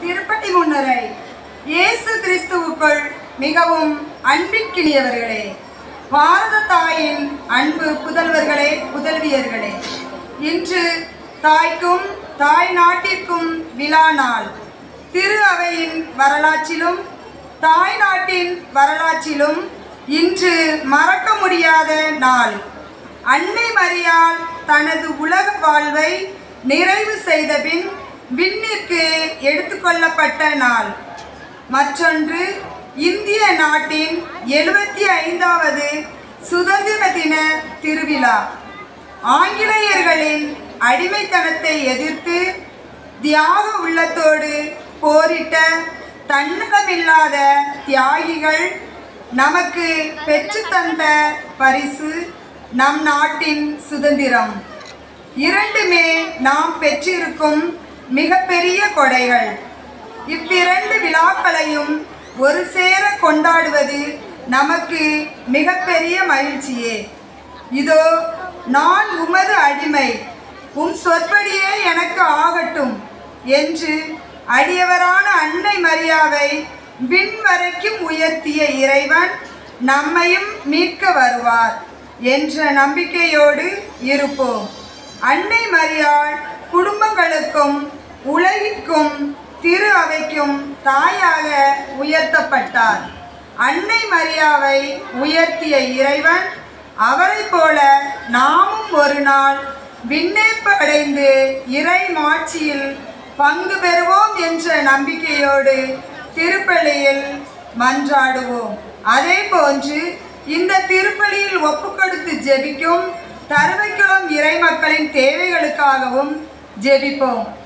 திருப்பதி முன்னரை இயேசு கிறிஸ்துவுக்குள் மிகவும் அன்பிற்கினியவர்களே, பாரத தாயின் அன்பு புதல்வர்களே, புதல்வியர்களே, இன்று தாய்க்கும் தாய் நாட்டிற்கும் விழா நாள். திரு அவையின் வரலாற்றிலும் தாய் நாட்டின் வரலாற்றிலும் இன்று மறக்க முடியாத நாள். அன்னை மரியாள் தனது உலக வாழ்வை நிறைவு செய்த பின் விண்ணிற்கு எடுத்துக்கொள்ளப்பட்ட நாள். மற்றொன்று, இந்திய நாட்டின் 75வது சுதந்திர தின திருவிழா. ஆங்கிலேயர்களின் அடிமைத்தனத்தை எதிர்த்து தியாக உள்ளத்தோடு போரிட்ட தன்னலமில்லாத தியாகிகள் நமக்கு பெற்று தந்த பரிசு நம் நாட்டின் சுதந்திரம். இரண்டுமே நாம் பெற்றிருக்கும் மிகப்பெரிய கொடைகள். இவ்விரண்டு விழாக்களையும் ஒரு சேர கொண்டாடுவது நமக்கு மிகப்பெரிய மகிழ்ச்சியே. இதோ நான் உமது அடிமை, உம் சொற்படியே எனக்கு ஆகட்டும் என்று அடியவரான அன்னை மரியாவை விண்வரைக்கும் உயர்த்திய இறைவன் நம்மையும் மீட்க வருவார் என்ற நம்பிக்கையோடு இருப்போம். அன்னை மரியாள் குடும்பங்களுக்கும் உலகிற்கும் திரு அவைக்கும் தாயாக உயர்த்தப்பட்டார். அன்னை மரியாவை உயர்த்திய இறைவன் அவரை போல நாமும் ஒரு நாள் விண்ணேற்பு அடைந்து இறை மாட்சியில் பங்கு பெறுவோம் என்ற நம்பிக்கையோடு திருப்பலியில் மன்றாடுவோம். அதே போன்று இந்த திருப்பலியில் ஒப்புக்கொடுத்து ஜெபிக்கும் தருவைக்குளம் இறை மக்களின் தேவைகளுக்காகவும் ஜெபிப்போம்.